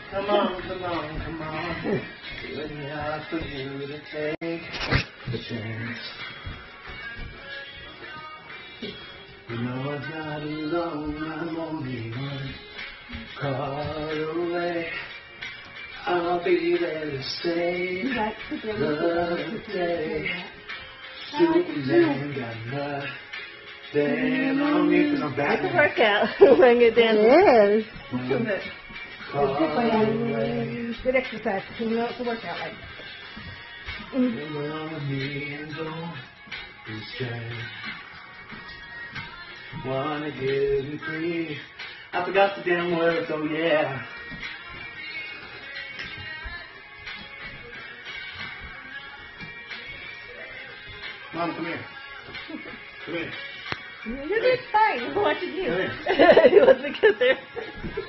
Come on, come on, come on. It's really hard for you to take the chance. You know I'm not alone, I'm only one call away. I'll be there to save the day. Superman got nothing on me because I'm back. It's a workout when you're dancing. It is. Good exercise. You know it's a workout. Like. Wanna give you free. I forgot the damn words, oh yeah. Mom, come here. Come here. You're doing fine. What did you do? Come here. He wants to get there.